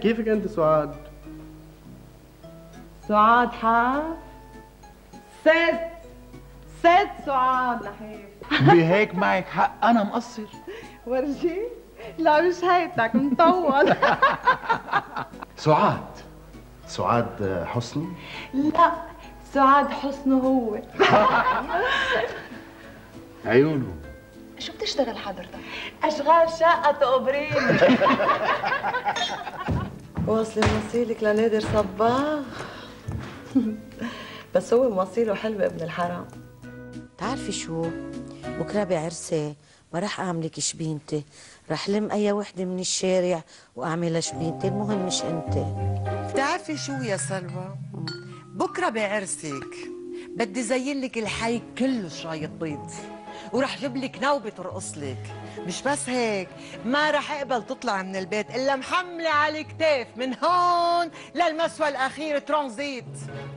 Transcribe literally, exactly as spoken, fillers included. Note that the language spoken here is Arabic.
كيفك انت سعاد؟ سعاد حاف ست ست سعاد نحيف. بهيك معك حق، انا مقصر. ورجي لا مش هيتك مطول. سعاد سعاد حسني؟ لا سعاد حسنه هو. عيونه. شو بتشتغل حضرتك؟ اشغال شقه تقبرين. واصلي موصيلك لنادر صباغ. بس هو موصيله حلو ابن الحرام. بتعرفي شو؟ بكره بعرسي ما رح اعملك شبينتي، رح لم اي وحده من الشارع واعملها شبينتي، المهم مش انت. بتعرفي شو يا سلوى؟ بكره بعرسك بدي زين لك الحي كله شرايط بيض، ورح جيب لك نوبه ترقص لك. مش بس هيك، ما رح اقبل تطلع من البيت الا محمله على الكتاف من هون للمسوى الاخير ترانزيت.